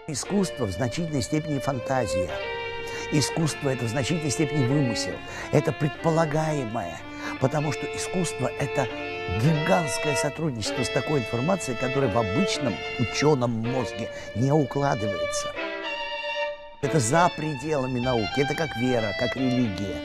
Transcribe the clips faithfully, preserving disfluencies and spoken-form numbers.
Искусство в значительной степени фантазия. Искусство – это в значительной степени вымысел. Это предполагаемое. Потому что искусство – это гигантское сотрудничество с такой информацией, которая в обычном ученом мозге не укладывается. Это за пределами науки. Это как вера, как религия.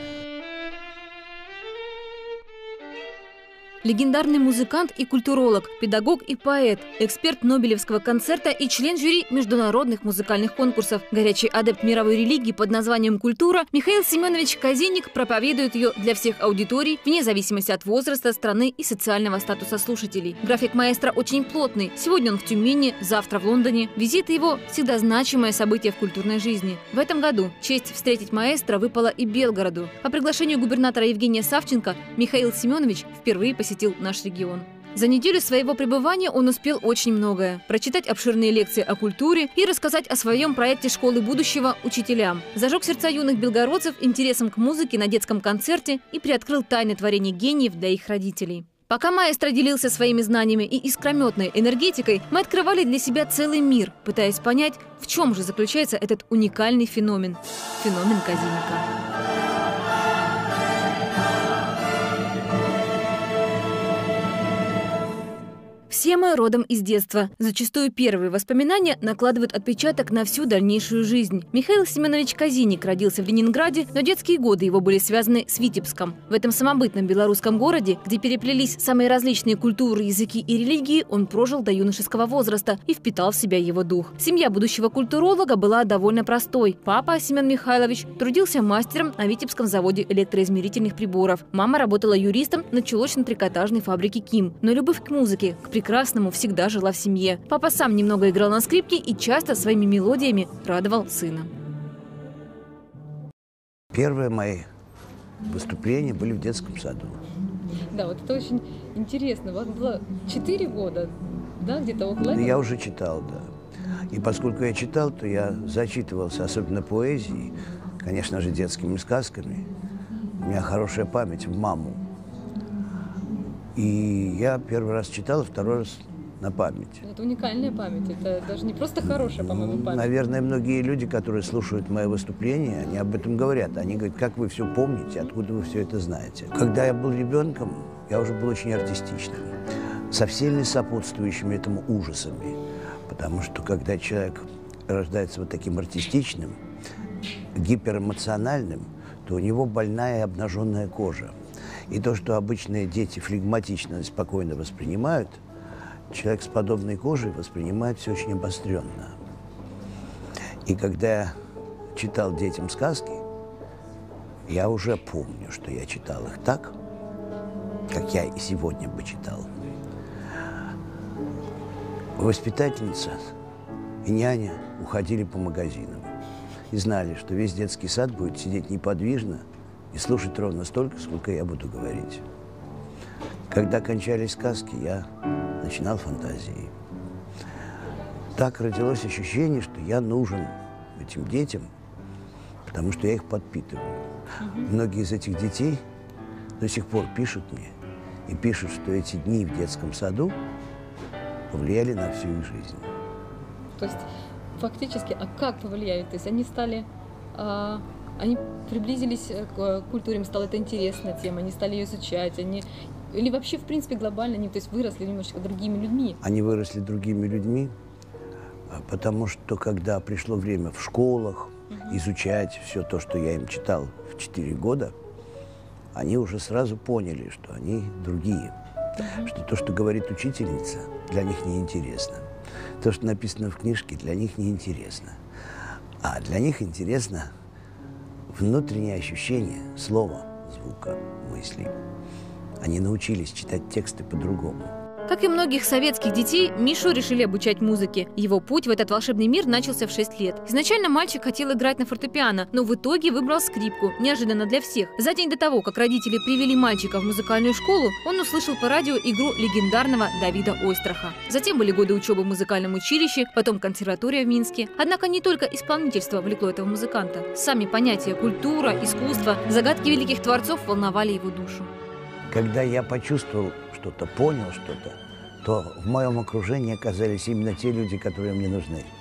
Легендарный музыкант и культуролог, педагог и поэт, эксперт Нобелевского концерта и член жюри международных музыкальных конкурсов, горячий адепт мировой религии под названием «Культура», Михаил Семенович Казинник проповедует ее для всех аудиторий, вне зависимости от возраста, страны и социального статуса слушателей. График маэстро очень плотный. Сегодня он в Тюмени, завтра в Лондоне. Визиты его – всегда значимое событие в культурной жизни. В этом году честь встретить маэстро выпала и Белгороду. По приглашению губернатора Евгения Савченко Михаил Семенович впервые посетил посетил наш регион. За неделю своего пребывания он успел очень многое. Прочитать обширные лекции о культуре и рассказать о своем проекте школы будущего учителям. Зажег сердца юных белгородцев интересом к музыке на детском концерте и приоткрыл тайны творений гениев для их родителей. Пока маэстро делился своими знаниями и искрометной энергетикой, мы открывали для себя целый мир, пытаясь понять, в чем же заключается этот уникальный феномен – феномен Казинника. Все мы родом из детства. Зачастую первые воспоминания накладывают отпечаток на всю дальнейшую жизнь. Михаил Семенович Казинник родился в Ленинграде, но детские годы его были связаны с Витебском. В этом самобытном белорусском городе, где переплелись самые различные культуры, языки и религии, он прожил до юношеского возраста и впитал в себя его дух. Семья будущего культуролога была довольно простой. Папа, Семен Михайлович, трудился мастером на Витебском заводе электроизмерительных приборов. Мама работала юристом на чулочно-трикотажной фабрике «Ким». Но любовь к музыке, к прекрасному всегда жила в семье. Папа сам немного играл на скрипке и часто своими мелодиями радовал сына. Первые мои выступления были в детском саду. Да, вот это очень интересно. Вот было четыре года, да, где-то около этого? Я уже читал, да. И поскольку я читал, то я зачитывался, особенно поэзией, конечно же, детскими сказками. У меня хорошая память в маму. И я первый раз читал, а второй раз на память. Это уникальная память. Это даже не просто хорошая, по-моему, память. Наверное, многие люди, которые слушают мои выступления, они об этом говорят. Они говорят, как вы все помните, откуда вы все это знаете. Когда я был ребенком, я уже был очень артистичным. Со всеми сопутствующими этому ужасами. Потому что, когда человек рождается вот таким артистичным, гиперэмоциональным, то у него больная и обнаженная кожа. И то, что обычные дети флегматично и спокойно воспринимают, человек с подобной кожей воспринимает все очень обостренно. И когда я читал детям сказки, я уже помню, что я читал их так, как я и сегодня бы читал. Воспитательница и няня уходили по магазинам и знали, что весь детский сад будет сидеть неподвижно и слушать ровно столько, сколько я буду говорить. Когда кончались сказки, я начинал фантазии. Так родилось ощущение, что я нужен этим детям, потому что я их подпитываю. Mm-hmm. Многие из этих детей до сих пор пишут мне и пишут, что эти дни в детском саду повлияли на всю их жизнь. То есть фактически, а как повлияли? То есть они стали... А... Они приблизились к культуре, им стала это интересная тема, они стали ее изучать, они... Или вообще, в принципе, глобально они, то есть, выросли немножечко другими людьми? Они выросли другими людьми, потому что, когда пришло время в школах угу. изучать все то, что я им читал в четыре года, они уже сразу поняли, что они другие. Угу. Что то, что говорит учительница, для них неинтересно. То, что написано в книжке, для них неинтересно. А для них интересно внутреннее ощущение слова, звука, мысли. Они научились читать тексты по-другому. Как и многих советских детей, Мишу решили обучать музыке. Его путь в этот волшебный мир начался в шесть лет. Изначально мальчик хотел играть на фортепиано, но в итоге выбрал скрипку, неожиданно для всех. За день до того, как родители привели мальчика в музыкальную школу, он услышал по радио игру легендарного Давида Ойстраха. Затем были годы учебы в музыкальном училище, потом консерватория в Минске. Однако не только исполнительство влекло этого музыканта. Сами понятия культура, искусство, загадки великих творцов волновали его душу. Когда я почувствовал что-то, понял что-то, то в моем окружении оказались именно те люди, которые мне нужны.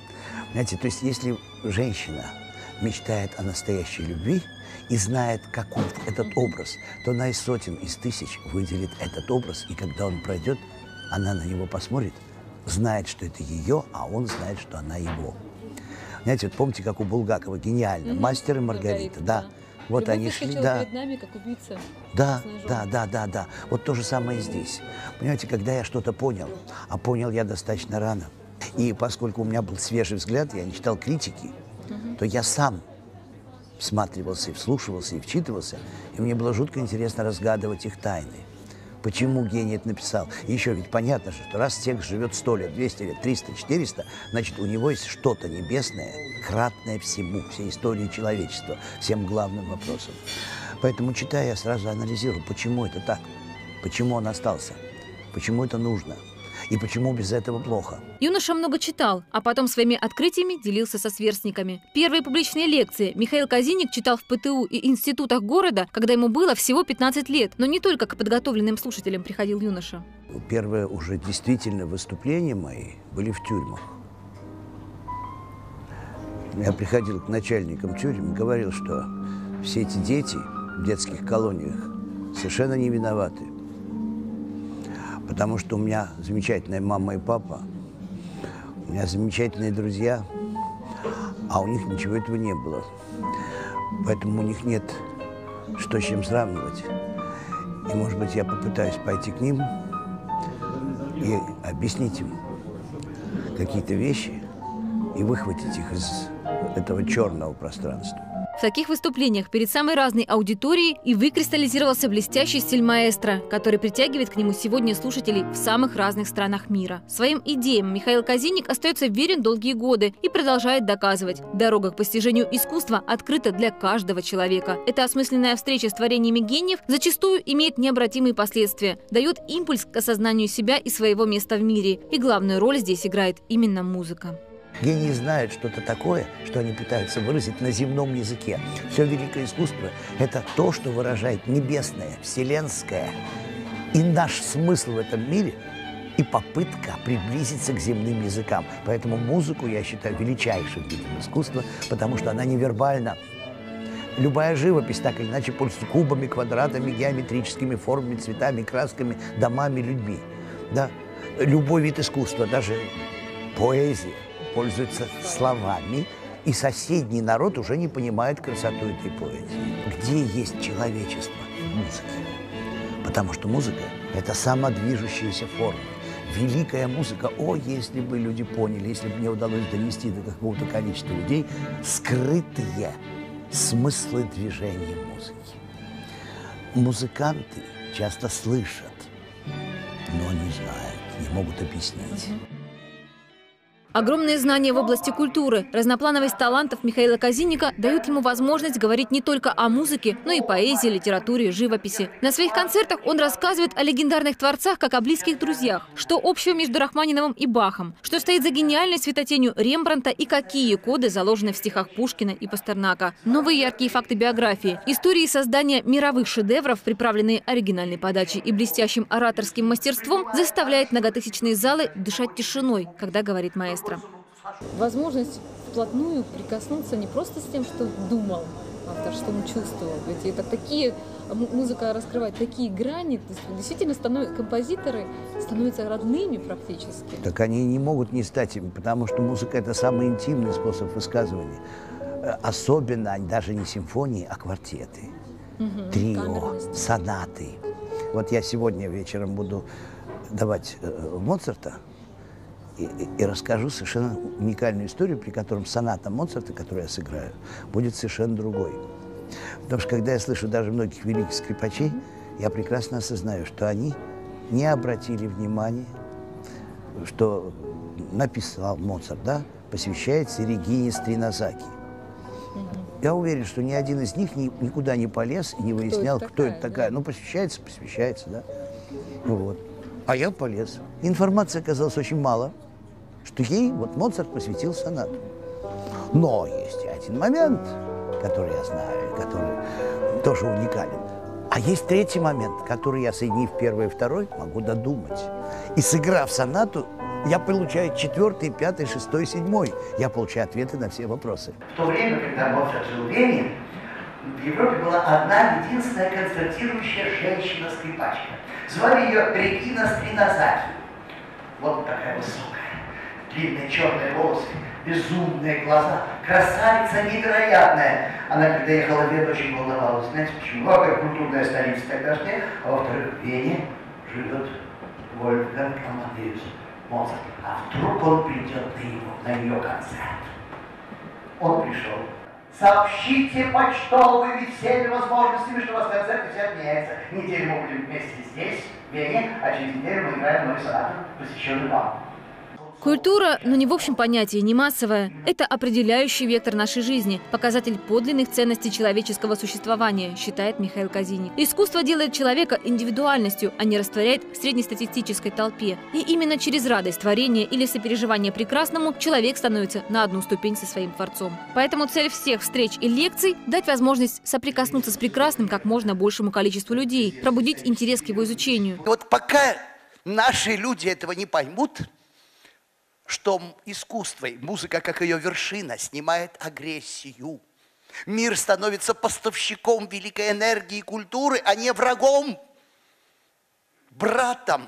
Знаете, то есть если женщина мечтает о настоящей любви и знает, каков этот образ, то она из сотен, из тысяч выделит этот образ, и когда он пройдет, она на него посмотрит, знает, что это ее, а он знает, что она его. Знаете, вот помните, как у Булгакова, гениально, mm-hmm. «Мастер и Маргарита», да. да. Вот Любовь они шли, да. перед нами, как убийца. Да, да, да, да, да. Вот то же самое и здесь. Понимаете, когда я что-то понял, а понял я достаточно рано, и поскольку у меня был свежий взгляд, я не читал критики, угу. то я сам всматривался и вслушивался, и вчитывался, и мне было жутко интересно разгадывать их тайны. Почему гений это написал? И еще ведь понятно же, что раз текст живет сто лет, двести лет, триста, четыреста, значит, у него есть что-то небесное, кратное всему, всей истории человечества, всем главным вопросам. Поэтому, читая, я сразу анализирую, почему это так, почему он остался, почему это нужно. И почему без этого плохо? Юноша много читал, а потом своими открытиями делился со сверстниками. Первые публичные лекции Михаил Казинник читал в ПТУ и институтах города, когда ему было всего пятнадцать лет. Но не только к подготовленным слушателям приходил юноша. Первые уже действительно выступления мои были в тюрьмах. Я приходил к начальникам тюрем и говорил, что все эти дети в детских колониях совершенно не виноваты. Потому что у меня замечательная мама и папа, у меня замечательные друзья, а у них ничего этого не было. Поэтому у них нет что с чем сравнивать. И, может быть, я попытаюсь пойти к ним и объяснить им какие-то вещи и выхватить их из этого черного пространства. В таких выступлениях перед самой разной аудиторией и выкристаллизировался блестящий стиль маэстро, который притягивает к нему сегодня слушателей в самых разных странах мира. Своим идеям Михаил Казинник остается верен долгие годы и продолжает доказывать: дорога к постижению искусства открыта для каждого человека. Эта осмысленная встреча с творениями гениев зачастую имеет необратимые последствия, дает импульс к осознанию себя и своего места в мире. И главную роль здесь играет именно музыка. Гении знают что-то такое, что они пытаются выразить на земном языке. Все великое искусство – это то, что выражает небесное, вселенское. И наш смысл в этом мире и попытка приблизиться к земным языкам. Поэтому музыку я считаю величайшим видом искусства, потому что она невербальна. Любая живопись так или иначе пользуется кубами, квадратами, геометрическими формами, цветами, красками, домами, людьми. Да? Любой вид искусства, даже поэзия, пользуется словами, и соседний народ уже не понимает красоту этой поэзии. Где есть человечество в музыке? Потому что музыка – это самодвижущаяся форма. Великая музыка, о, если бы люди поняли, если бы мне удалось донести до какого-то количества людей скрытые смыслы движения музыки. Музыканты часто слышат, но не знают, не могут объяснить. Огромные знания в области культуры, разноплановость талантов Михаила Казинника дают ему возможность говорить не только о музыке, но и поэзии, литературе, живописи. На своих концертах он рассказывает о легендарных творцах, как о близких друзьях. Что общего между Рахманиновым и Бахом? Что стоит за гениальной светотенью Рембрандта и какие коды заложены в стихах Пушкина и Пастернака? Новые яркие факты биографии. Истории создания мировых шедевров, приправленные оригинальной подачей и блестящим ораторским мастерством, заставляет многотысячные залы дышать тишиной, когда говорит маэстро. Возможность вплотную прикоснуться не просто с тем, что думал автор, что он чувствовал. Ведь это такие, музыка раскрывает такие грани, то есть действительно становятся, композиторы становятся родными практически. Так они не могут не стать ими, потому что музыка – это самый интимный способ высказывания. Особенно даже не симфонии, а квартеты, угу, трио, сонаты. Вот я сегодня вечером буду давать э, Моцарта, И, и расскажу совершенно уникальную историю, при котором соната Моцарта, которую я сыграю, будет совершенно другой. Потому что когда я слышу даже многих великих скрипачей, я прекрасно осознаю, что они не обратили внимания, что написал Моцарт, да, посвящается Регине Стринозаки. Я уверен, что ни один из них ни, никуда не полез и не выяснял, кто это такая. Кто это такая. Да. Ну, посвящается, посвящается, да. Ну, вот. А я полез. Информации оказалось очень мало, что ей вот Моцарт посвятил сонату. Но есть один момент, который я знаю, который тоже уникален. А есть третий момент, который я, соединив первый и второй, могу додумать. И сыграв сонату, Я получаю четвертый, пятый, шестой, седьмой. Я получаю ответы на все вопросы. В то время, когда Моцарт жил в Вене, в Европе была одна единственная концертирующая женщина-скрипачка. Звали ее Регина Стринозаки. Вот такая высокая, длинные черные волосы, безумные глаза, красавица невероятная. Она, когда ехала в Вену, очень волновалась. Знаете почему? Во-первых, культурная столица тогдашняя, а во-вторых, в Вене живет Вольфганг Амадеус Моцарт. А вдруг он придет на его, на ее концерт? Он пришел. Сообщите почтовыми всеми возможностями, что у вас концерт все отменяется. Неделю мы будем вместе здесь, в Вене, а через неделю мы играем мой сонату, посвященный вам. Культура, но не в общем понятии, не массовая. Это определяющий вектор нашей жизни, показатель подлинных ценностей человеческого существования, считает Михаил Казиник. Искусство делает человека индивидуальностью, а не растворяет в среднестатистической толпе. И именно через радость творения или сопереживание прекрасному человек становится на одну ступень со своим творцом. Поэтому цель всех встреч и лекций – дать возможность соприкоснуться с прекрасным как можно большему количеству людей, пробудить интерес к его изучению. Вот пока наши люди этого не поймут, что искусство, музыка, как ее вершина, снимает агрессию. Мир становится поставщиком великой энергии и культуры, а не врагом, братом.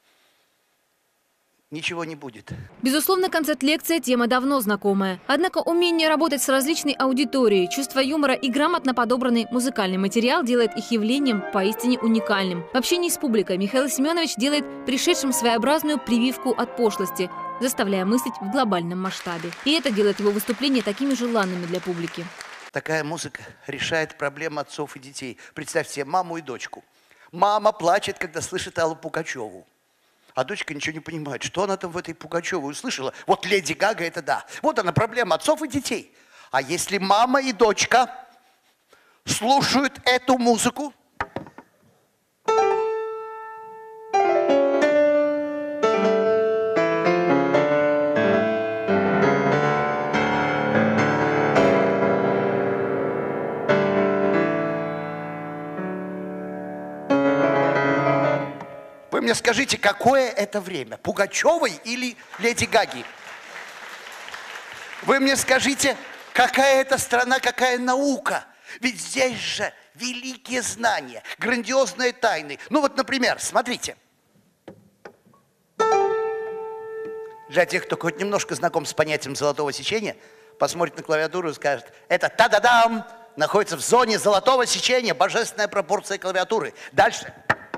Ничего не будет. Безусловно, концерт-лекция – тема давно знакомая. Однако умение работать с различной аудиторией, чувство юмора и грамотно подобранный музыкальный материал делает их явлением поистине уникальным. В общении с публикой Михаил Семенович делает пришедшим своеобразную прививку от пошлости, заставляя мыслить в глобальном масштабе. И это делает его выступления такими желанными для публики. Такая музыка решает проблемы отцов и детей. Представьте себе маму и дочку. Мама плачет, когда слышит Аллу Пугачеву. А дочка ничего не понимает, что она там в этой Пугачевой услышала. Вот Леди Гага – это да. Вот она проблема отцов и детей. А если мама и дочка слушают эту музыку, вы мне скажите, какое это время? Пугачевой или Леди Гаги? Вы мне скажите, какая это страна, какая наука? Ведь здесь же великие знания, грандиозные тайны. Ну вот, например, смотрите. Для тех, кто хоть немножко знаком с понятием золотого сечения, посмотрит на клавиатуру и скажет, это та-да-дам, находится в зоне золотого сечения, божественная пропорция клавиатуры. Дальше.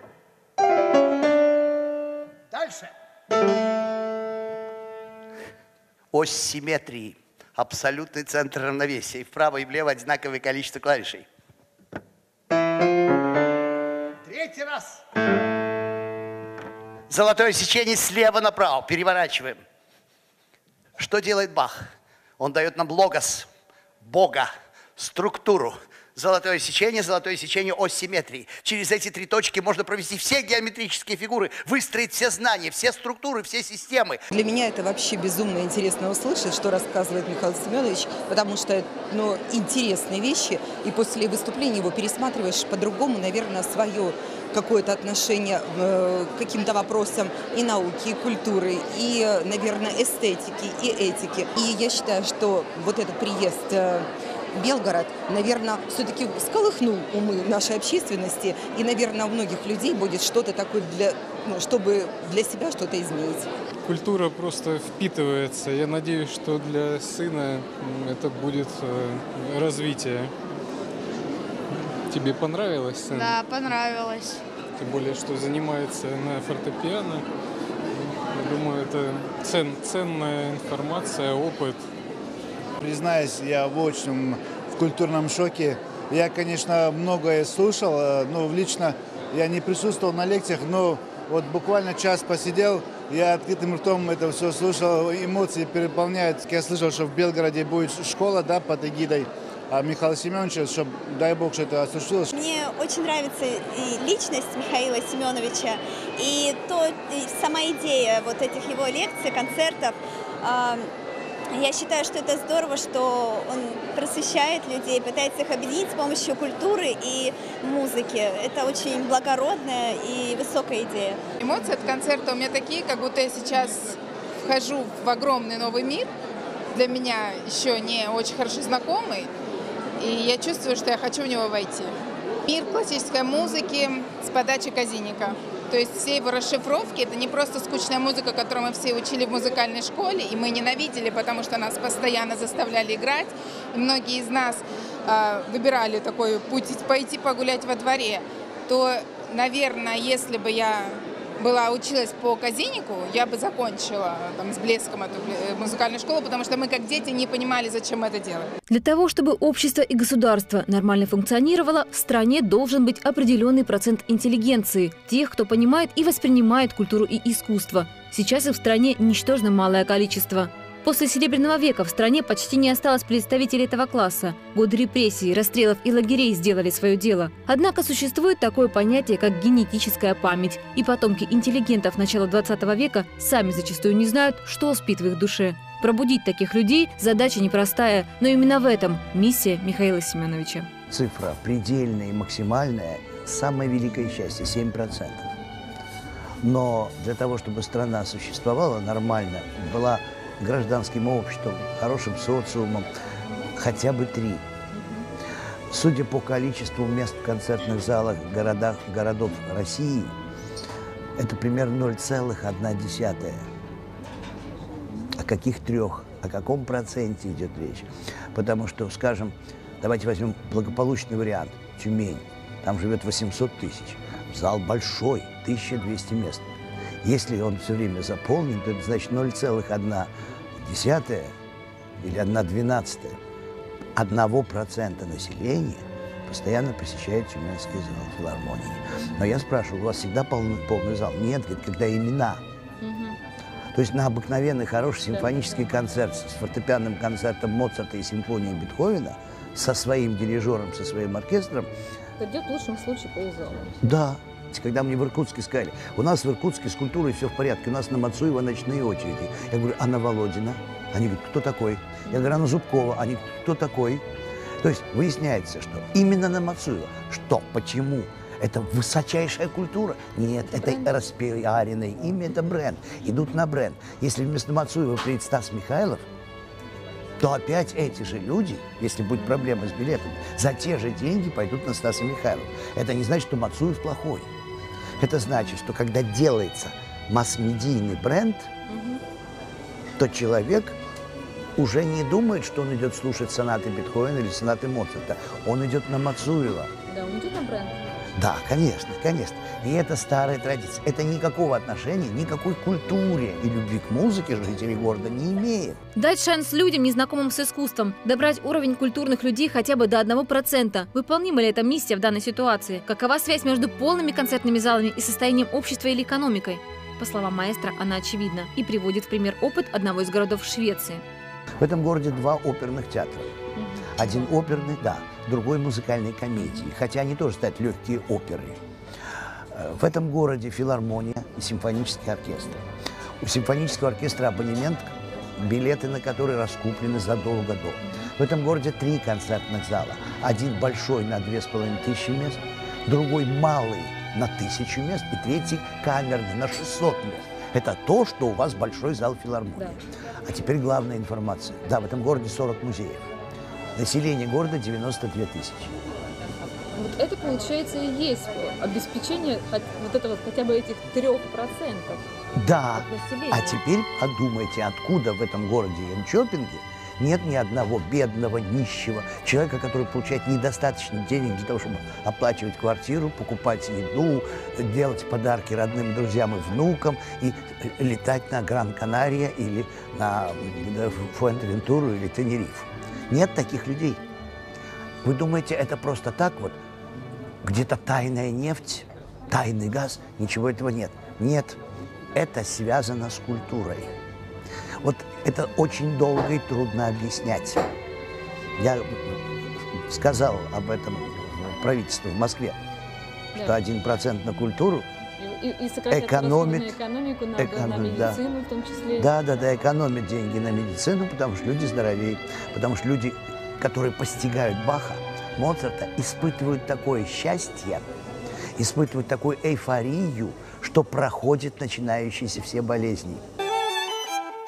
Дальше. Ось симметрии. Абсолютный центр равновесия. И вправо, и влево одинаковое количество клавишей. Третий раз. Золотое сечение слева направо. Переворачиваем. Что делает Бах? Он дает нам логос, Бога, структуру. Золотое сечение, золотое сечение, ось симметрии. Через эти три точки можно провести все геометрические фигуры, выстроить все знания, все структуры, все системы. Для меня это вообще безумно интересно услышать, что рассказывает Михаил Семенович, потому что ну, интересные вещи, и после выступления его пересматриваешь по-другому, наверное, свое какое-то отношение э, к каким-то вопросам и науки, и культуры, и, наверное, эстетики, и этики. И я считаю, что вот этот приезд э, Белгород, наверное, все-таки всколыхнул умы нашей общественности, и, наверное, у многих людей будет что-то такое, для, ну, чтобы для себя что-то изменить. Культура просто впитывается. Я надеюсь, что для сына это будет развитие. Тебе понравилось, сын? Да, понравилось. Тем более, что занимается на фортепиано. Я думаю, это цен, ценная информация, опыт. Признаюсь, я в общем в культурном шоке. Я, конечно, многое слушал, но лично я не присутствовал на лекциях, но вот буквально час посидел, я открытым ртом это все слушал, эмоции переполняют. Я слышал, что в Белгороде будет школа, да, под эгидой Михаила Семеновича, чтобы, дай бог, что это осуществилось. Мне очень нравится и личность Михаила Семеновича, и, то, и сама идея вот этих его лекций, концертов. Я считаю, что это здорово, что он просвещает людей, пытается их объединить с помощью культуры и музыки. Это очень благородная и высокая идея. Эмоции от концерта у меня такие, как будто я сейчас вхожу в огромный новый мир, для меня еще не очень хорошо знакомый, и я чувствую, что я хочу в него войти. Мир классической музыки с подачи Казиника. То есть все его расшифровки – это не просто скучная музыка, которую мы все учили в музыкальной школе, и мы ненавидели, потому что нас постоянно заставляли играть. И многие из нас э, выбирали такой путь – пойти погулять во дворе. То, наверное, если бы я была, училась по Казинику, я бы закончила там, с блеском эту музыкальную школу, потому что мы, как дети, не понимали, зачем мы это делаем. Для того, чтобы общество и государство нормально функционировало, в стране должен быть определенный процент интеллигенции, тех, кто понимает и воспринимает культуру и искусство. Сейчас их в стране ничтожно малое количество. После Серебряного века в стране почти не осталось представителей этого класса. Годы репрессий, расстрелов и лагерей сделали свое дело. Однако существует такое понятие, как генетическая память. И потомки интеллигентов начала двадцатого века сами зачастую не знают, что спит в их душе. Пробудить таких людей – задача непростая, но именно в этом миссия Михаила Семеновича. Цифра предельная и максимальная – самое великое счастье – семь процентов. Но для того, чтобы страна существовала нормально, была гражданским обществом, хорошим социумом, хотя бы три. Судя по количеству мест в концертных залах городах, городов России, это примерно ноль целых одна десятая. О каких трех, о каком проценте идет речь? Потому что, скажем, давайте возьмем благополучный вариант, Тюмень, там живет восемьсот тысяч, зал большой, тысяча двести мест. Если он все время заполнен, то это значит ноль целых одна десятая или одна двенадцатая одного процента населения постоянно посещает Тюменский зал филармонии. Но я спрашиваю, у вас всегда полный, полный зал? Нет, говорит, когда имена. Угу. То есть на обыкновенный хороший симфонический концерт с фортепианным концертом Моцарта и симфонией Бетховена, со своим дирижером, со своим оркестром. Идет в лучшем случае ползала. Да. Когда мне в Иркутске сказали, у нас в Иркутске с культурой все в порядке, у нас на Мацуева ночные очереди. Я говорю, а на Володина? Они говорят, кто такой? Я говорю, а на Зубкова? Они говорят, кто такой? То есть выясняется, что именно на Мацуева. Что? Почему? Это высочайшая культура? Нет, это распиаренное имя, это бренд. Идут на бренд. Если вместо Мацуева приедет Стас Михайлов, то опять эти же люди, если будет проблема с билетами, за те же деньги пойдут на Стаса Михайлова. Это не значит, что Мацуев плохой. Это значит, что когда делается масс-медийный бренд, угу. то человек уже не думает, что он идет слушать сонаты Бетховена или сонаты Моцарта. Он идет на Мацуева. Да, он идет на бренд. Да, конечно, конечно. И это старая традиция. Это никакого отношения, никакой культуре и любви к музыке жители города не имеет. Дать шанс людям, незнакомым с искусством, добрать уровень культурных людей хотя бы до одного процента. Выполнима ли эта миссия в данной ситуации? Какова связь между полными концертными залами и состоянием общества или экономикой? По словам маэстро, она очевидна и приводит в пример опыт одного из городов Швеции. В этом городе два оперных театра. Один оперный, да, другой музыкальной комедии, хотя они тоже ставят легкие оперы. В этом городе филармония и симфонический оркестр. У симфонического оркестра абонемент, билеты на которые раскуплены задолго до. В этом городе три концертных зала. Один большой на две с половиной тысячи мест, другой малый на тысячу мест и третий камерный на шестьсот мест. Это то, что у вас большой зал филармонии. Да. А теперь главная информация. Да, в этом городе сорок музеев. Население города девяносто две тысячи. Вот это, получается, и есть обеспечение вот этого, хотя бы этих трех процентов. Да. А теперь подумайте, откуда в этом городе Янчопинге нет ни одного бедного, нищего человека, который получает недостаточно денег для того, чтобы оплачивать квартиру, покупать еду, делать подарки родным, друзьям и внукам и летать на Гран-Канария или на Фуэнтевентуру или Тенерифу. Нет таких людей. Вы думаете, это просто так вот? Где-то тайная нефть, тайный газ? Ничего этого нет. Нет. Это связано с культурой. Вот это очень долго и трудно объяснять. Я сказал об этом правительству в Москве, да. что один процент на культуру и, и экономит, на экономику, на, эконом, на медицину да. в том числе. Да, да, да, экономит деньги на медицину, потому что люди здоровеют, потому что люди, которые постигают Баха, Моцарта, испытывают такое счастье, испытывают такую эйфорию, что проходят начинающиеся все болезни.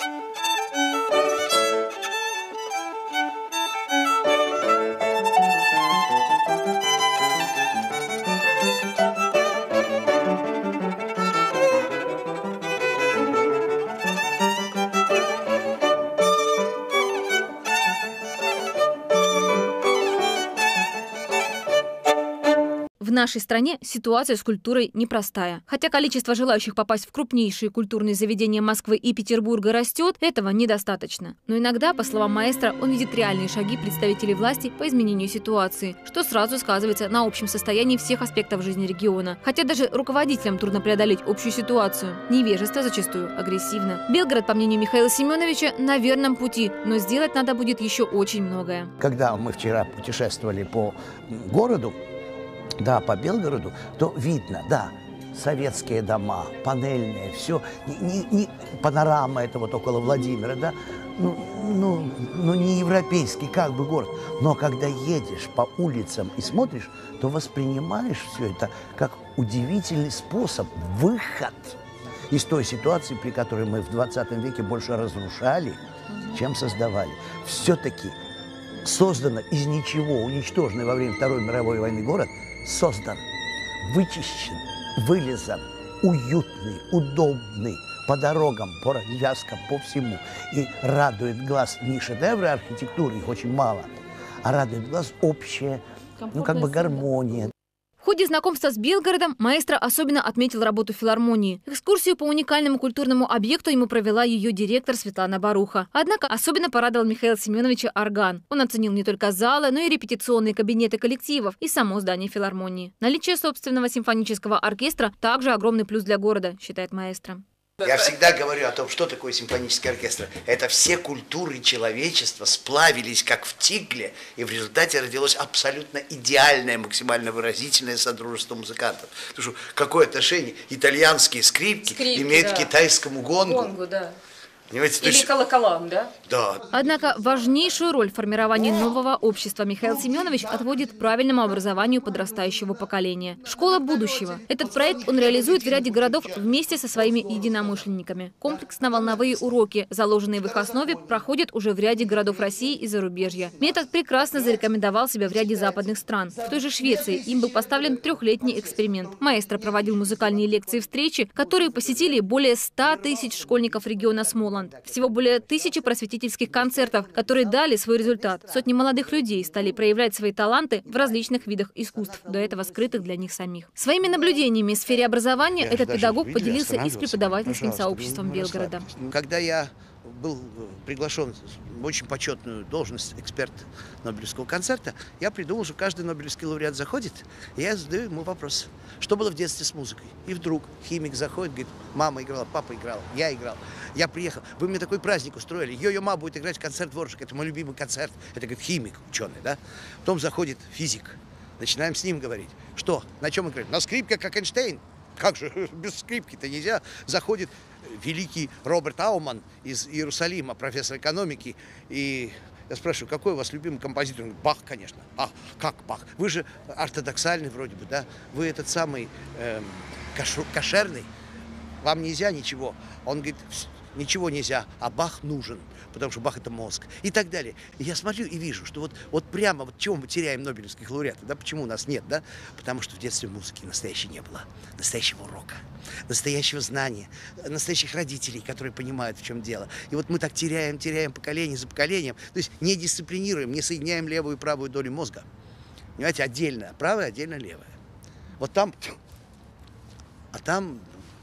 нашей стране ситуация с культурой непростая. Хотя количество желающих попасть в крупнейшие культурные заведения Москвы и Петербурга растет, этого недостаточно. Но иногда, по словам маэстро, он видит реальные шаги представителей власти по изменению ситуации, что сразу сказывается на общем состоянии всех аспектов жизни региона. Хотя даже руководителям трудно преодолеть общую ситуацию. Невежество зачастую агрессивно. Белгород, по мнению Михаила Семеновича, на верном пути, но сделать надо будет еще очень многое. Когда мы вчера путешествовали по городу, да, по Белгороду, то видно, да, советские дома, панельные, все, не, не, не, панорама это вот около Владимира, да, ну, ну, ну не европейский как бы город, но когда едешь по улицам и смотришь, то воспринимаешь все это как удивительный способ, выход из той ситуации, при которой мы в двадцатом веке больше разрушали, чем создавали. Все-таки создано из ничего, уничтоженный во время Второй мировой войны город, создан, вычищен, вылизан, уютный, удобный, по дорогам, по развязкам, по всему. И радует глаз не шедевры архитектуры, их очень мало, а радует глаз общая, ну как бы гармония. В ходе знакомства с Белгородом маэстро особенно отметил работу филармонии. Экскурсию по уникальному культурному объекту ему провела ее директор Светлана Баруха. Однако особенно порадовал Михаила Семеновича орган. Он оценил не только залы, но и репетиционные кабинеты коллективов и само здание филармонии. Наличие собственного симфонического оркестра также огромный плюс для города, считает маэстро. Я всегда говорю о том, что такое симфонический оркестр. Это все культуры человечества сплавились как в тигле, и в результате родилось абсолютно идеальное, максимально выразительное содружество музыкантов. Потому что какое отношение итальянские скрипки, скрипки имеют да. к китайскому гонгу? Гонгу, да. Понимаете, Или есть... колоколам, да? Да. Однако важнейшую роль в формировании нового общества Михаил Семенович отводит правильному образованию подрастающего поколения. Школа будущего. Этот проект он реализует в ряде городов вместе со своими единомышленниками. Комплексно-волновые уроки, заложенные в их основе, проходят уже в ряде городов России и зарубежья. Метод прекрасно зарекомендовал себя в ряде западных стран. В той же Швеции им был поставлен трехлетний эксперимент. Маэстро проводил музыкальные лекции и встречи, которые посетили более ста тысяч школьников региона Смоланд. Всего более тысячи просветительских концертов, которые дали свой результат. Сотни молодых людей стали проявлять свои таланты в различных видах искусств, до этого скрытых для них самих. Своими наблюдениями в сфере образования этот педагог поделился и с преподавательским сообществом Белгорода. Когда я был приглашен в очень почетную должность эксперт Нобелевского концерта, я придумал, что каждый нобелевский лауреат заходит, и я задаю ему вопрос, что было в детстве с музыкой. И вдруг химик заходит, говорит, мама играла, папа играл, я играл, я приехал, вы мне такой праздник устроили, Йо-Йо-Ма будет играть концерт Дворжик, это мой любимый концерт, это, говорит, химик, ученый, да. Потом заходит физик, начинаем с ним говорить, что, на чем играть, на скрипке, как Эйнштейн. Как же, без скрипки-то нельзя. Заходит великий Роберт Ауман из Иерусалима, профессор экономики, и я спрашиваю, какой у вас любимый композитор? Он говорит, Бах, конечно. А, как Бах? Вы же ортодоксальный вроде бы, да? Вы этот самый э, кашу, кошерный, вам нельзя ничего. Он говорит, ничего нельзя, а Бах нужен, потому что Бах – это мозг, и так далее. И я смотрю и вижу, что вот, вот прямо, вот чего мы теряем нобелевских лауреатов, да, почему у нас нет, да? Потому что в детстве музыки настоящей не было, настоящего урока, настоящего знания, настоящих родителей, которые понимают, в чем дело. И вот мы так теряем, теряем поколение за поколением, то есть не дисциплинируем, не соединяем левую и правую долю мозга. Понимаете, отдельно правая, отдельно левая. Вот там, а там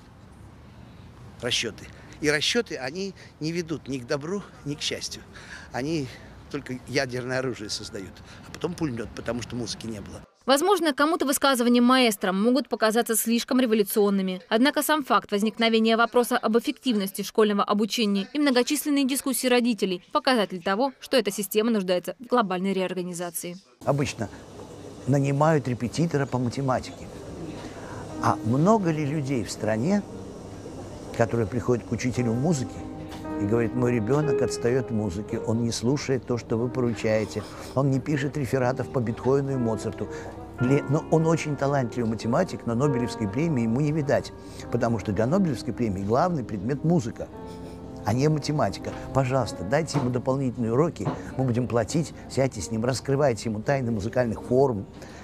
расчеты. И расчеты, они не ведут ни к добру, ни к счастью. Они только ядерное оружие создают, а потом пульнет, потому что музыки не было. Возможно, кому-то высказывания маэстро могут показаться слишком революционными. Однако сам факт возникновения вопроса об эффективности школьного обучения и многочисленные дискуссии родителей – показатель того, что эта система нуждается в глобальной реорганизации. Обычно нанимают репетитора по математике. А много ли людей в стране, которые приходят к учителю музыки и говорят, мой ребенок отстает в музыке, он не слушает то, что вы поручаете, он не пишет рефератов по Бетховену и Моцарту. Но он очень талантливый математик, но Нобелевской премии ему не видать, потому что для Нобелевской премии главный предмет – музыка, а не математика. Пожалуйста, дайте ему дополнительные уроки, мы будем платить, сядьте с ним, раскрывайте ему тайны музыкальных форм,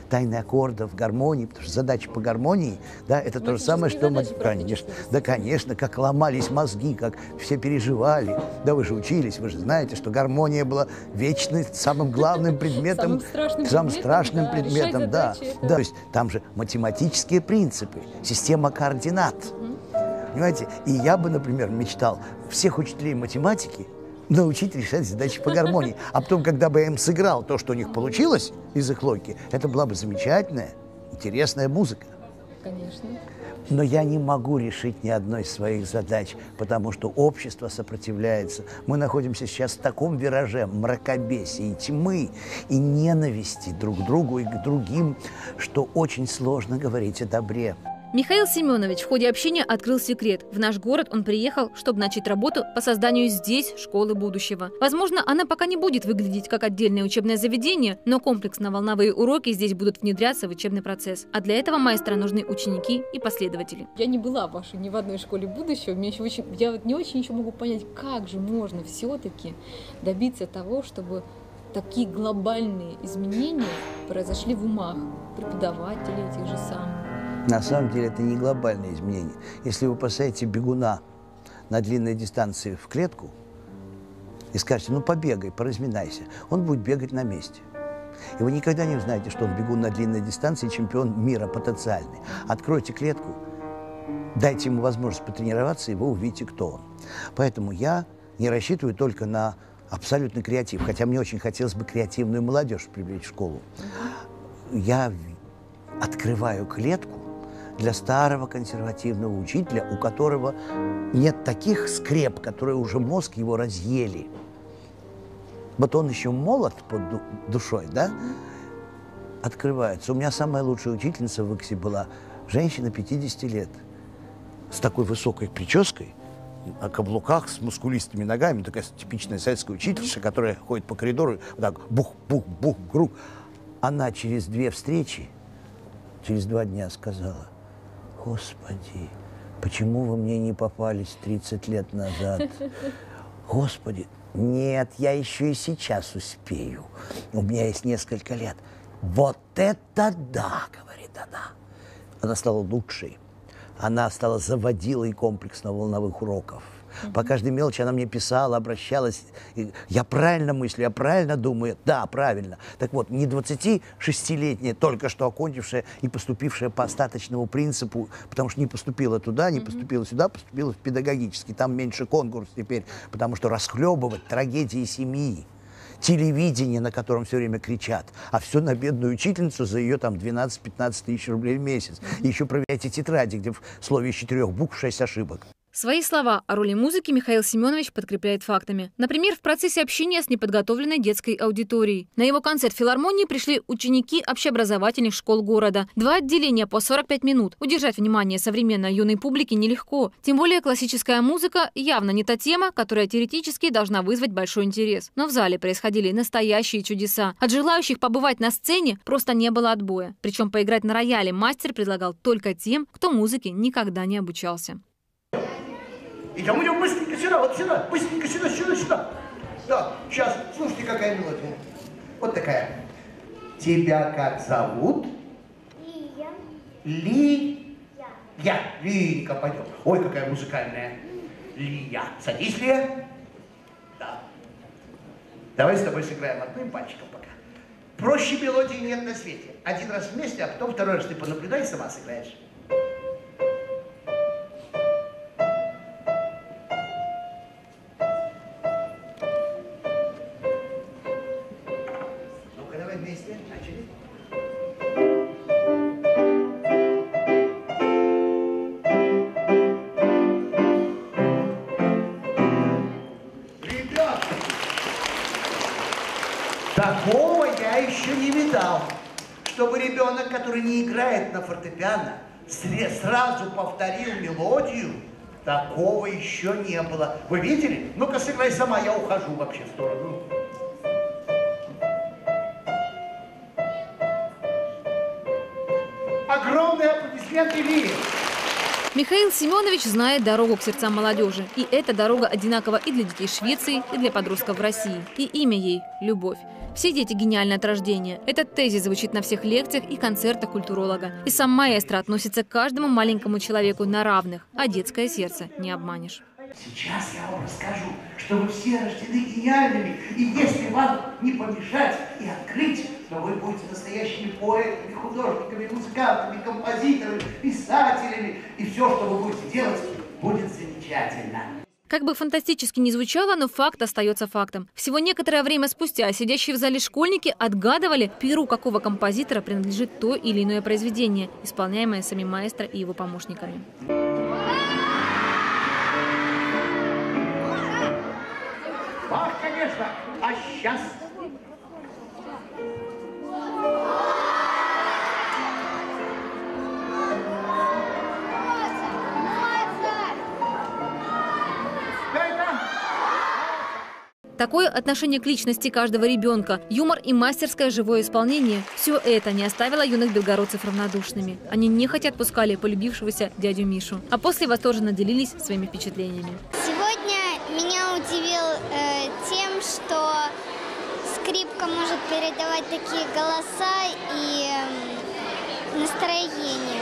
тайны аккордов, гармонии, потому что задача по гармонии, да, это то же самое, что мы, конечно, да, конечно, как ломались мозги, как все переживали. Да, вы же учились, вы же знаете, что гармония была вечной, самым главным предметом, самым страшным предметом, да, да. То есть там же математические принципы, система координат. Понимаете? И я бы, например, мечтал всех учителей математики научить решать задачи по гармонии. А потом, когда бы я им сыграл то, что у них получилось из их логики, это была бы замечательная, интересная музыка. Конечно. Но я не могу решить ни одной из своих задач, потому что общество сопротивляется. Мы находимся сейчас в таком вираже мракобесия, тьмы и ненависти друг к другу и к другим, что очень сложно говорить о добре. Михаил Семенович в ходе общения открыл секрет. В наш город он приехал, чтобы начать работу по созданию здесь школы будущего. Возможно, она пока не будет выглядеть как отдельное учебное заведение, но комплексно-волновые уроки здесь будут внедряться в учебный процесс. А для этого маэстро нужны ученики и последователи. Я не была вашей ни в одной школе будущего. Мне еще очень, я вот не очень еще могу понять, как же можно все-таки добиться того, чтобы такие глобальные изменения произошли в умах преподавателей этих же самых. На самом деле это не глобальные изменения. Если вы посадите бегуна на длинной дистанции в клетку и скажете, ну побегай, поразминайся, он будет бегать на месте. И вы никогда не узнаете, что он бегун на длинной дистанции, чемпион мира потенциальный. Откройте клетку, дайте ему возможность потренироваться, и вы увидите, кто он. Поэтому я не рассчитываю только на абсолютный креатив, хотя мне очень хотелось бы креативную молодежь привлечь в школу. Я открываю клетку для старого консервативного учителя, у которого нет таких скреп, которые уже мозг его разъели. Вот он еще молод под душой, да? Открывается. У меня самая лучшая учительница в ИКСе была женщина пятидесяти лет с такой высокой прической, на каблуках, с мускулистыми ногами, такая типичная советская учительница, которая ходит по коридору, вот так бух-бух-бух, круг. Она через две встречи, через два дня сказала: «Господи, почему вы мне не попались тридцать лет назад? Господи, нет, я еще и сейчас успею. У меня есть несколько лет». Вот это да, говорит она. Она стала лучшей. Она стала заводилой комплексно-волновых уроков. Mm-hmm. По каждой мелочи она мне писала, обращалась. Я правильно мыслю, я правильно думаю. Да, правильно. Так вот, не двадцатишестилетняя, только что окончившая и поступившая по остаточному принципу, потому что не поступила туда, не mm-hmm. поступила сюда, поступила в педагогический. Там меньше конкурс теперь, потому что расхлебывать трагедии семьи, телевидение, на котором все время кричат, а все на бедную учительницу за ее там двенадцать-пятнадцать тысяч рублей в месяц. И еще проверяйте тетради, где в слове из четырех букв шесть ошибок. Свои слова о роли музыки Михаил Семенович подкрепляет фактами. Например, в процессе общения с неподготовленной детской аудиторией. На его концерт в филармонии пришли ученики общеобразовательных школ города. Два отделения по сорок пять минут. Удержать внимание современной юной публики нелегко. Тем более классическая музыка явно не та тема, которая теоретически должна вызвать большой интерес. Но в зале происходили настоящие чудеса. От желающих побывать на сцене просто не было отбоя. Причем поиграть на рояле мастер предлагал только тем, кто музыке никогда не обучался. Идем, идем быстренько сюда, вот сюда, быстренько сюда, сюда, сюда. Да, сейчас, слушайте, какая мелодия. Вот такая. Тебя как зовут? Лия. Ли. Я. Линька, пойдем. Ой, какая музыкальная. Лия. Садись, Лия. Да. Давай с тобой сыграем одним пальчиком пока. Проще мелодии нет на свете. Один раз вместе, а потом второй раз ты понаблюдай, сама сыграешь. Такого я еще не видал, чтобы ребенок, который не играет на фортепиано, сразу повторил мелодию. Такого еще не было. Вы видели? Ну-ка, сыграй сама, я ухожу вообще в сторону. Огромные аплодисменты Лии. Михаил Семенович знает дорогу к сердцам молодежи. И эта дорога одинакова и для детей Швеции, и для подростков в России. И имя ей – любовь. Все дети гениальны от рождения. Этот тезис звучит на всех лекциях и концертах культуролога. И сам маэстро относится к каждому маленькому человеку на равных, а детское сердце не обманешь. Сейчас я вам расскажу, что вы все рождены гениальными, и если вам не помешать и открыть, то вы будете настоящими поэтами, художниками, музыкантами, композиторами, писателями, и все, что вы будете делать, будет замечательно. Как бы фантастически ни звучало, но факт остается фактом. Всего некоторое время спустя сидящие в зале школьники отгадывали, перу какого композитора принадлежит то или иное произведение, исполняемое самим маэстро и его помощниками. Бах, конечно, а сейчас... Такое отношение к личности каждого ребенка, юмор и мастерское живое исполнение – все это не оставило юных белгородцев равнодушными. Они нехотя отпускали полюбившегося дядю Мишу, а после восторженно делились своими впечатлениями. Сегодня меня удивил э, тем, что скрипка может передавать такие голоса и э, настроение.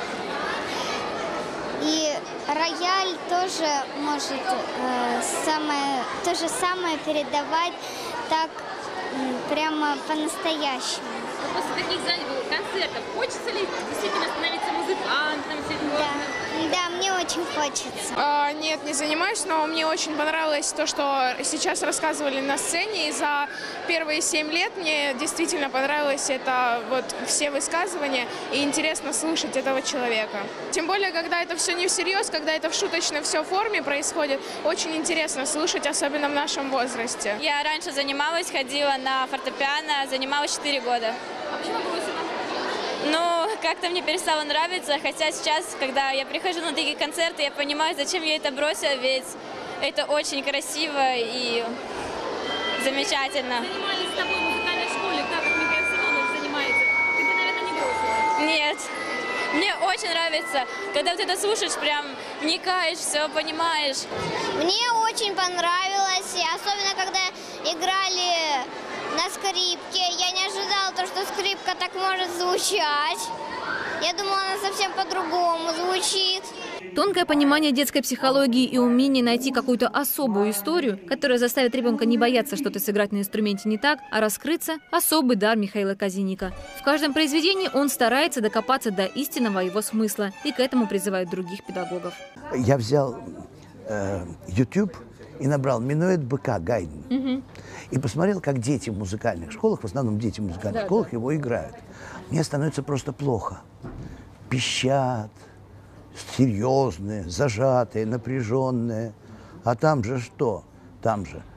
И рояль тоже может э, самое, то же самое передавать так э, прямо по-настоящему. После таких концертов хочется ли действительно становиться музыкантом, серьезным? Да, да, мне очень хочется. А, нет, не занимаюсь, но мне очень понравилось то, что сейчас рассказывали на сцене. И за первые семь лет мне действительно понравилось это вот все высказывания и интересно слушать этого человека. Тем более, когда это все не всерьез, когда это в шуточной все форме происходит, очень интересно слушать, особенно в нашем возрасте. Я раньше занималась, ходила на фортепиано, занималась четыре года. А почему бросила? Ну, как-то мне перестало нравиться, хотя сейчас, когда я прихожу на такие концерты, я понимаю, зачем я это бросила, ведь это очень красиво и замечательно. Занимались с тобой в музыкальной школе, так как Михаил Семенович занимается, ты бы, наверное, не бросила? Нет. Мне очень нравится, когда ты это слушаешь, прям вникаешь, все понимаешь. Мне очень понравилось, особенно когда играли на скрипке. Я не ожидала, то, что скрипка так может звучать. Я думала, она совсем по-другому звучит. Тонкое понимание детской психологии и умение найти какую-то особую историю, которая заставит ребенка не бояться что-то сыграть на инструменте не так, а раскрыться – особый дар Михаила Казинника. В каждом произведении он старается докопаться до истинного его смысла, и к этому призывают других педагогов. Я взял э, YouTube и набрал «Минуэт быка» Гайден. Угу. И посмотрел, как дети в музыкальных школах, в основном дети в музыкальных да, школах, да. его играют. Мне становится просто плохо. Пищат, серьезные, зажатые, напряженные. А там же что? Там же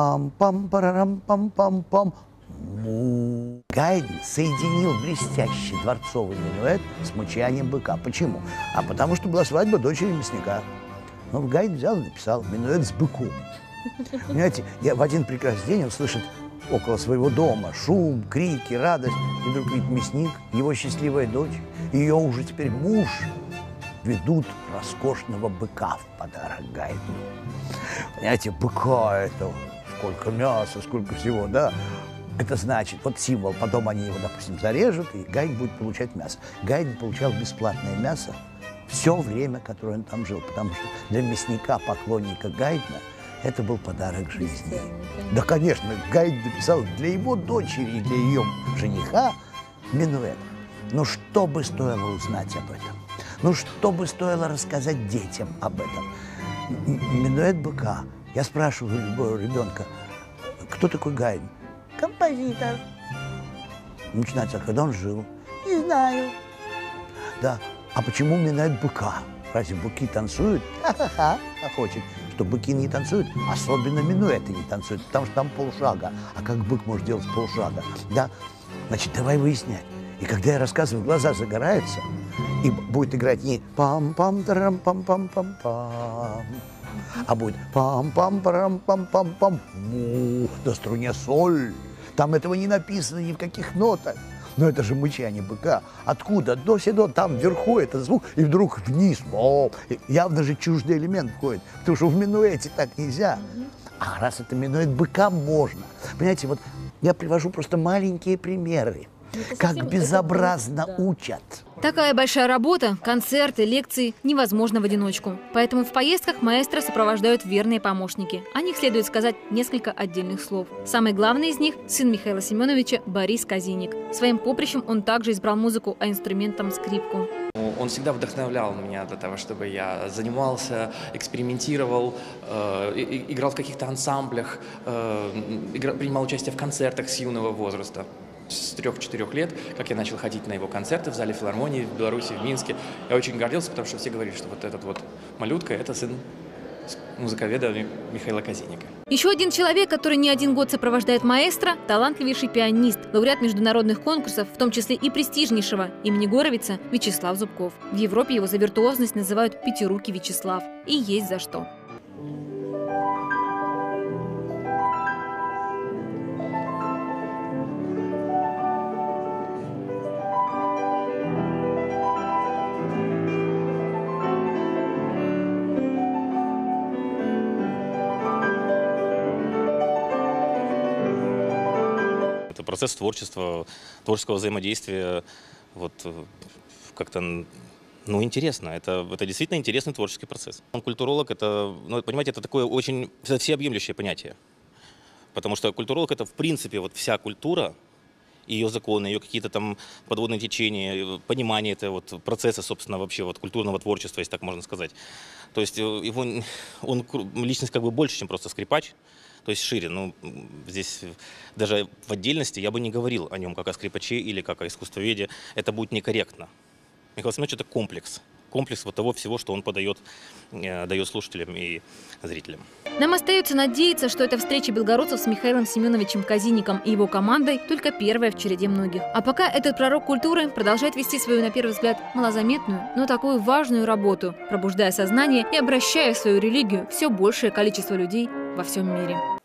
пам-пам-парарам-пам-пам-пам. Гайден соединил блестящий дворцовый минуэт с мычанием быка. Почему? А потому что была свадьба дочери мясника. Но Гайден взял и написал «Минуэт с быком». Понимаете, я в один прекрасный день он слышит около своего дома шум, крики, радость. И вдруг видит мясник, его счастливая дочь, ее уже теперь муж ведут роскошного быка в подарок Гайдену. Понимаете, быка это сколько мяса, сколько всего, да? Это значит, вот символ, потом они его, допустим, зарежут, и Гайден будет получать мясо. Гайден получал бесплатное мясо все время, которое он там жил, потому что для мясника, поклонника Гайдена, это был подарок жизни. Да, конечно, Гайден написал для его дочери и для ее жениха минуэт. Но что бы стоило узнать об этом? Ну, что бы стоило рассказать детям об этом? Минуэт быка. Я спрашиваю любого ребенка, кто такой Гайден? Композитор. Начинается, а когда он жил? Не знаю. Да, а почему минуэт быка? Разве быки танцуют? Ха-ха-ха, охотник. Что быки не танцуют, особенно минуэты не танцуют, потому что там полшага. А как бык может делать полшага? Да? Значит, давай выяснять. И когда я рассказываю, глаза загораются, и будет играть не пам-пам-тарам-пам-пам-пам-пам, а будет пам-пам-парам-пам-пам-пам, на струне соль. Там этого не написано ни в каких нотах. Но это же мычание быка. Откуда? До седо, там вверху это звук, и вдруг вниз. О, явно же чуждый элемент входит. Потому что в минуэте так нельзя. А раз это минуэт быка, можно. Понимаете, вот я привожу просто маленькие примеры. Как безобразно это... учат. Такая большая работа, концерты, лекции невозможно в одиночку. Поэтому в поездках маэстро сопровождают верные помощники. О них следует сказать несколько отдельных слов. Самый главный из них – сын Михаила Семеновича Борис Казиник. Своим поприщем он также избрал музыку, а инструментом – скрипку. Он всегда вдохновлял меня для того, чтобы я занимался, экспериментировал, э, играл в каких-то ансамблях, э, играл, принимал участие в концертах с юного возраста. С трех-четырех лет, как я начал ходить на его концерты в зале филармонии в Беларуси, в Минске. Я очень гордился, потому что все говорили, что вот этот вот малютка – это сын музыковеда Михаила Казиника. Еще один человек, который не один год сопровождает маэстро – талантливейший пианист, лауреат международных конкурсов, в том числе и престижнейшего имени Горовица Вячеслав Зубков. В Европе его за виртуозность называют «пятирукий Вячеслав». И есть за что. Процесс творчества, творческого взаимодействия, вот как-то, ну, интересно. Это, это действительно интересный творческий процесс. Культуролог – это, ну, понимаете, это такое очень всеобъемлющее понятие. Потому что культуролог – это, в принципе, вот вся культура, ее законы, ее какие-то там подводные течения, понимание этого вот процесса, собственно, вообще вот культурного творчества, если так можно сказать. То есть его, он личность как бы больше, чем просто скрипач. То есть шире. Ну, здесь даже в отдельности я бы не говорил о нем как о скрипаче или как о искусствоведе. Это будет некорректно. Михаил Семенович – это комплекс. Комплекс вот того всего, что он подает, э, дает слушателям и зрителям. Нам остается надеяться, что эта встреча белгородцев с Михаилом Семеновичем Казиником и его командой только первая в череде многих. А пока этот пророк культуры продолжает вести свою, на первый взгляд, малозаметную, но такую важную работу, пробуждая сознание и обращая в свою религию все большее количество людей во всем мире.